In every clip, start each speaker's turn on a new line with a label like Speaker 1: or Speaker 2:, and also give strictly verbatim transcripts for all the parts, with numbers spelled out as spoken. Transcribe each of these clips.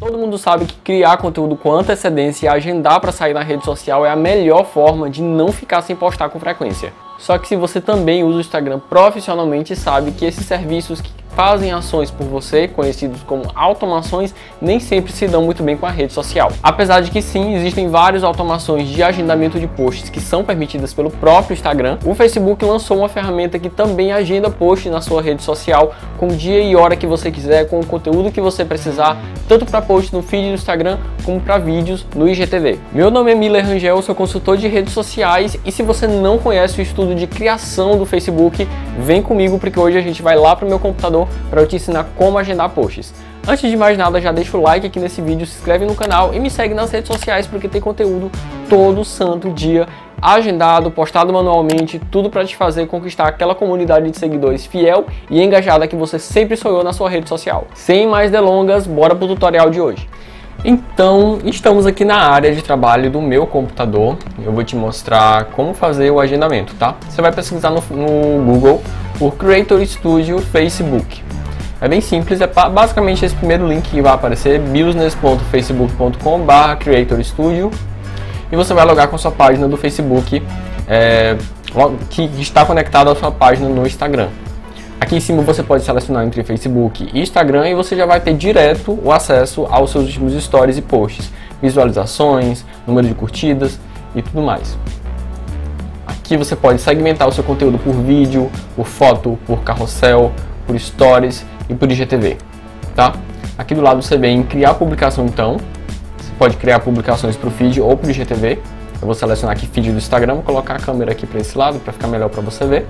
Speaker 1: Todo mundo sabe que criar conteúdo com antecedência e agendar para sair na rede social é a melhor forma de não ficar sem postar com frequência. Só que se você também usa o Instagram profissionalmente, sabe que esses serviços que fazem ações por você, conhecidos como automações, nem sempre se dão muito bem com a rede social. Apesar de que sim, existem várias automações de agendamento de posts que são permitidas pelo próprio Instagram, o Facebook lançou uma ferramenta que também agenda posts na sua rede social com o dia e hora que você quiser, com o conteúdo que você precisar, tanto para posts no feed do Instagram como para vídeos no I G T V. Meu nome é Miller Rangel, sou consultor de redes sociais, e se você não conhece o estudo de criação do Facebook, vem comigo porque hoje a gente vai lá para o meu computador para eu te ensinar como agendar posts. Antes de mais nada, já deixa o like aqui nesse vídeo, se inscreve no canal e me segue nas redes sociais porque tem conteúdo todo santo dia, agendado, postado manualmente, tudo para te fazer conquistar aquela comunidade de seguidores fiel e engajada que você sempre sonhou na sua rede social. Sem mais delongas, bora pro tutorial de hoje. Então, estamos aqui na área de trabalho do meu computador. Eu vou te mostrar como fazer o agendamento, tá? Você vai pesquisar no, no Google por Creator Studio Facebook. É bem simples, é basicamente esse primeiro link que vai aparecer, business ponto facebook ponto com barra creator studio, e você vai logar com a sua página do Facebook é, que está conectada à sua página no Instagram. Aqui em cima você pode selecionar entre Facebook e Instagram e você já vai ter direto o acesso aos seus últimos stories e posts, visualizações, número de curtidas e tudo mais. Aqui você pode segmentar o seu conteúdo por vídeo, por foto, por carrossel, por stories e por I G T V, tá? Aqui do lado você vem em criar publicação, então você pode criar publicações para o feed ou para o I G T V. Eu vou selecionar aqui feed do Instagram, vou colocar a câmera aqui para esse lado para ficar melhor para você ver.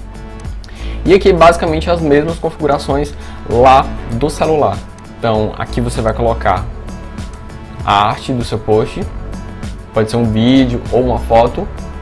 Speaker 1: E aqui basicamente as mesmas configurações lá do celular. Então aqui você vai colocar a arte do seu post, pode ser um vídeo ou uma foto.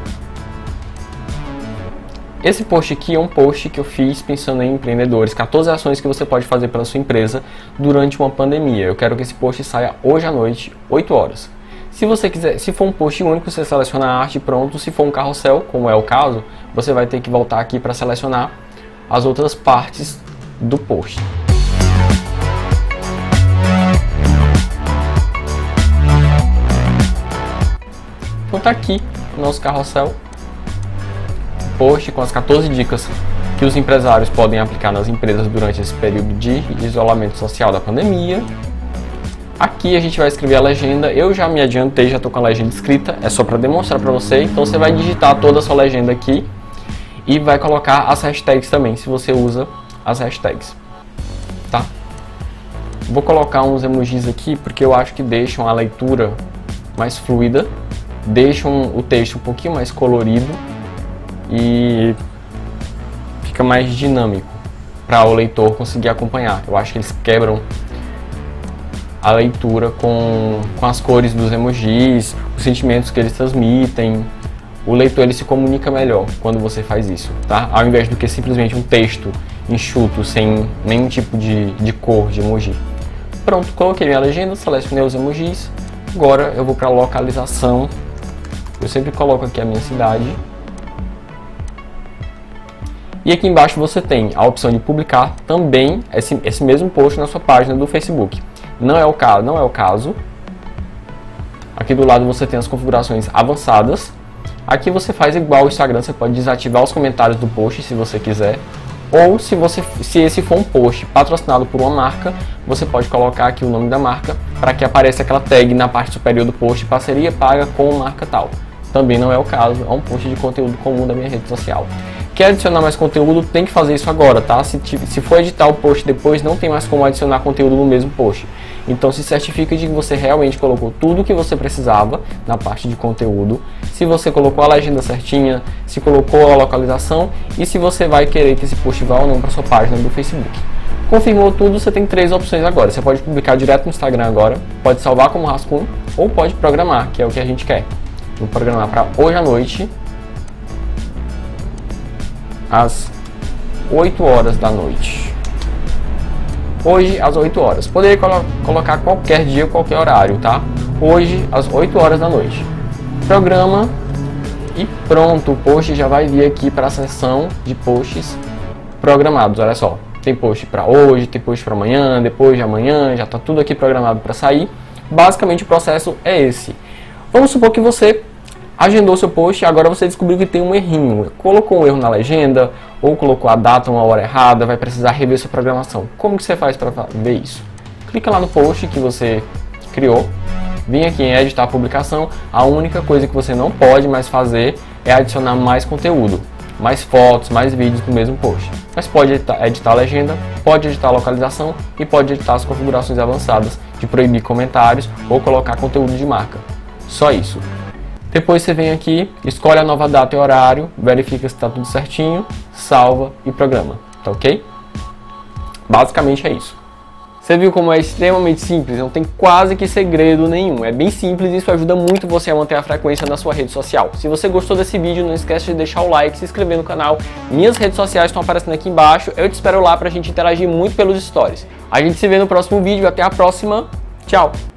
Speaker 1: Esse post aqui é um post que eu fiz pensando em empreendedores, quatorze ações que você pode fazer pela sua empresa durante uma pandemia. Eu quero que esse post saia hoje à noite, oito horas. Se você quiser, se for um post único, você seleciona a arte e pronto. Se for um carrossel, como é o caso, você vai ter que voltar aqui para selecionar as outras partes do post. Então tá aqui o nosso carrossel, post com as quatorze dicas que os empresários podem aplicar nas empresas durante esse período de isolamento social da pandemia. Aqui a gente vai escrever a legenda. Eu já me adiantei, já estou com a legenda escrita, é só para demonstrar para você. Então você vai digitar toda a sua legenda aqui e vai colocar as hashtags também, se você usa as hashtags, tá? Vou colocar uns emojis aqui porque eu acho que deixam a leitura mais fluida, deixam o texto um pouquinho mais colorido e fica mais dinâmico para o leitor conseguir acompanhar. Eu acho que eles quebram a leitura com, com as cores dos emojis, os sentimentos que eles transmitem. O leitor ele se comunica melhor quando você faz isso, tá? Ao invés do que simplesmente um texto enxuto, sem nenhum tipo de, de cor, de emoji. Pronto, coloquei minha legenda, selecionei os emojis. Agora eu vou para a localização. Eu sempre coloco aqui a minha cidade. E aqui embaixo você tem a opção de publicar também esse, esse mesmo post na sua página do Facebook. Não é o caso, não é o caso. Aqui do lado você tem as configurações avançadas. Aqui você faz igual o Instagram, você pode desativar os comentários do post se você quiser. Ou se, você, se esse for um post patrocinado por uma marca, você pode colocar aqui o nome da marca para que apareça aquela tag na parte superior do post, parceria paga com marca tal. Também não é o caso, é um post de conteúdo comum da minha rede social. Quer adicionar mais conteúdo, tem que fazer isso agora, tá? Se, se for editar o post depois, não tem mais como adicionar conteúdo no mesmo post. Então se certifica de que você realmente colocou tudo o que você precisava na parte de conteúdo, se você colocou a legenda certinha, se colocou a localização e se você vai querer que esse post vá ou não para sua página do Facebook. Confirmou tudo, você tem três opções agora. Você pode publicar direto no Instagram agora, pode salvar como rascunho ou pode programar, que é o que a gente quer. Vou programar para hoje à noite, às oito horas da noite. Hoje às oito horas. Poderia colo colocar qualquer dia, qualquer horário, tá? Hoje às oito horas da noite. Programa e pronto, o post já vai vir aqui para a seção de posts programados, olha só. tem post para hoje, tem post para amanhã, depois de amanhã, já está tudo aqui programado para sair. Basicamente o processo é esse. Vamos supor que você agendou seu post e agora você descobriu que tem um errinho, colocou um erro na legenda ou colocou a data uma hora errada, vai precisar rever sua programação. Como que você faz para ver isso? Clica lá no post que você criou, vem aqui em editar a publicação. A única coisa que você não pode mais fazer é adicionar mais conteúdo, mais fotos, mais vídeos para o mesmo post. Mas pode editar, editar a legenda, pode editar a localização e pode editar as configurações avançadas de proibir comentários ou colocar conteúdo de marca. Só isso. Depois você vem aqui, escolhe a nova data e horário, verifica se está tudo certinho, salva e programa, tá ok? Basicamente é isso. Você viu como é extremamente simples, não tem quase que segredo nenhum. É bem simples e isso ajuda muito você a manter a frequência na sua rede social. Se você gostou desse vídeo, não esquece de deixar o like, se inscrever no canal. Minhas redes sociais estão aparecendo aqui embaixo. Eu te espero lá pra gente interagir muito pelos stories. A gente se vê no próximo vídeo. Até a próxima. Tchau!